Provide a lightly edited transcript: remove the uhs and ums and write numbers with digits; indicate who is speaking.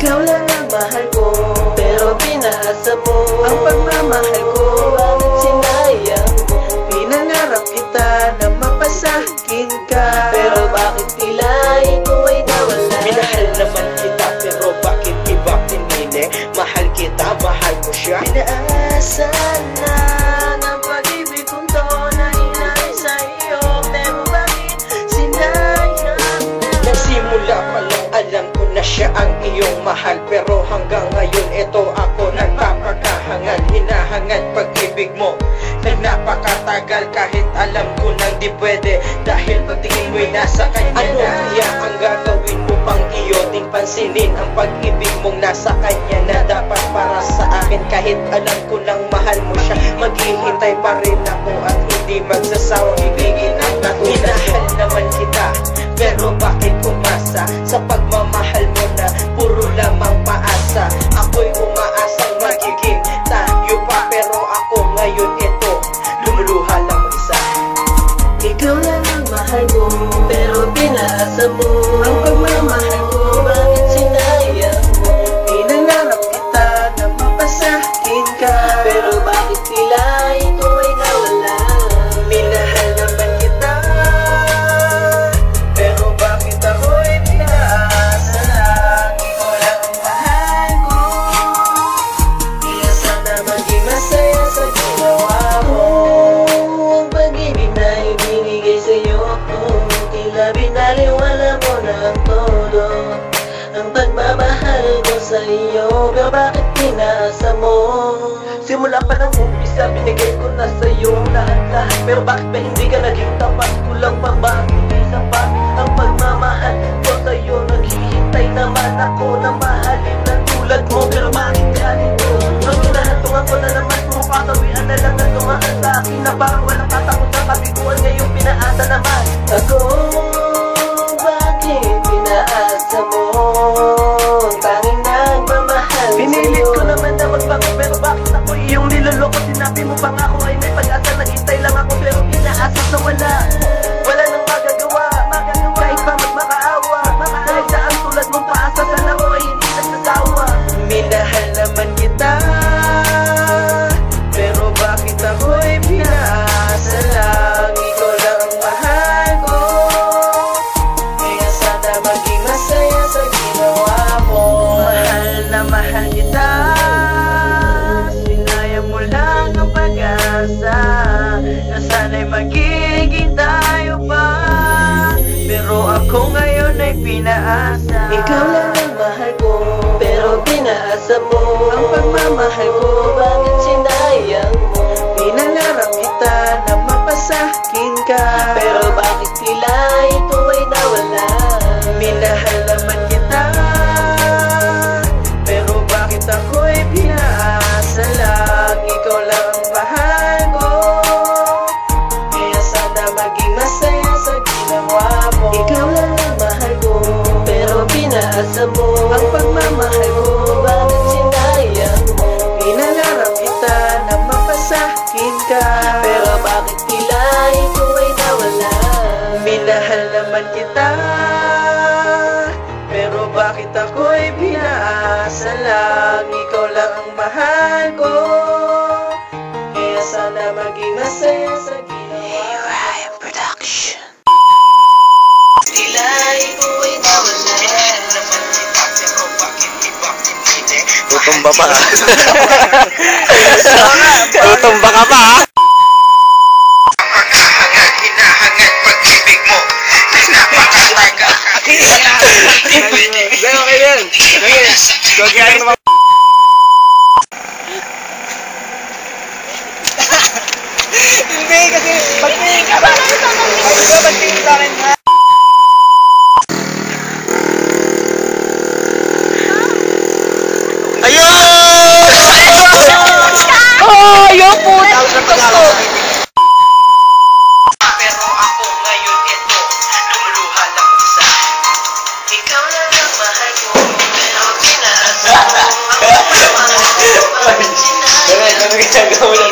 Speaker 1: Ikaw lang ang mahal ko, pero pinaasa mo ang pagmamahal ko. Bakit sinayang mo? Pinangarap kita na mapasakin ka, pero bakit tila ito ay nawala?
Speaker 2: Minahal naman kita, pero bakit iba pinili? Mahal kita, mahal ko siya.
Speaker 1: Pinaasa na ng pag-ibig kong to na inay sa'yo, pero bakit sinayang na?
Speaker 2: Nagsimula pa lang alam ko na siya ang iyong mahal, pero hanggang ngayon ito ako nagpapakahangal. Hinahangad pag-ibig mo napakatagal, kahit alam ko nang di pwede, dahil pagtingin mo'y nasa kanya na. Ano kaya ang gagawin mo pang iyoting pansinin ang pag-ibig mong nasa kanya na? Dapat para sa akin, kahit alam ko nang mahal mo siya, maghihintay pa rin ako at hindi magsasawang ibigin ang katulad. Minahal naman kita, pero bakit umasa sa pagmamahal mo na puro lamang paasa? Ako'y umaasang magiging tayo pa, pero ako ngayon ito lumuluha lang mag-isa.
Speaker 1: Ikaw lang ang mahal ko, pero pinaasa mo ang pagmamahal ko. Bakit sinayang mo? Pinangarap kita na mapasakin ka, pero bakit tila ito ay nawala? Minahal naman kita, pero bakit ako'y pinaasa lang? Ikaw lang ang mahal ko, kaya sana maging masaya sa ginawa mo. Ang pag-ibig na ibinigay sa'yo, tila binaliwala mo na ang todo. Ang pagmamahal ko sa'yo, pero bakit pinaasa mo? Simula pa ng umpisa, binigay ko na sa'yo ang lahat-lahat, pero bakit ba hindi ka naging tapat? Kulang pa ba? Hindi sapat ang pagmamahal ko sa'yo. Naghihintay naman ako na mahalin na tulad mo, pero bakit ganito? Nang hinahantungan ko na naman, pumapatawian na lang na dumaan sa akin na parang walang katakot ng kabiguan, ngayon pinaasa naman ako. Bakit pinaasa mo ang tanging nagmamahal sa'yo? Pinilit ko naman na magbago, pero bakit ako iyong niloloko? Sinabi mo pa nga ako ay may pag-asa, naghintay lang ako, pero pinaasa na wala. Wala nang magagawa, kahit pa magmakaawa, dahil sa ang tulad mong paasa, sana ko ay hindi nagsasawa. Minahal naman kita, pero bakit ako'y pinaasa lang? Ikaw lang ang mahal ko, kaya sana maging masaya sa ginawa mo. Mahal na mahal kita, sinayang mo lang ang pag-asa na sana'y magiging tayo pa, pero ako ngayon ay pinaasa. Ikaw lang ang mahal ko, pero pinaasa mo ang pagmamahal ko. Bakit sinayang mo? Pinangarap kita na mapasakin ka, pero bakit tila ito ay nawala? Minahal naman kita, pero bakit ako'y pinaasa lang? Ikaw lang ang mahal ko, kaya sana maging masaya sa ginawa mo. Ikaw lang ang mahal ko, pero pinaasa mo ang pagmamahal ko. Bakit sinayang mo? Pinangarap kita na mapasakin ka, pero bakit tila ito ay nawala? Minahal naman kita, pero bakit ako'y pinaasa lang? Ikaw lang ang mahal ko, kaya sana maging masaya sa ginawa. Production. Tila ito ay nawala.
Speaker 2: Tutumba pa ka. Tutumba ka pa, ha? Hinahangad pag-ibig mo napakatagal. Okay yan. Okay naman. Hindi kasi pagtingin ka ba? Pagtingin sa akin ha? Ayun! Oh, yung puta! Pero ako ngayon ito lumuluha lang isa.
Speaker 1: Ikaw lang ang mahal ko, pero pinaasa mo ang pagmamahal ko. Bakit sinayang mo?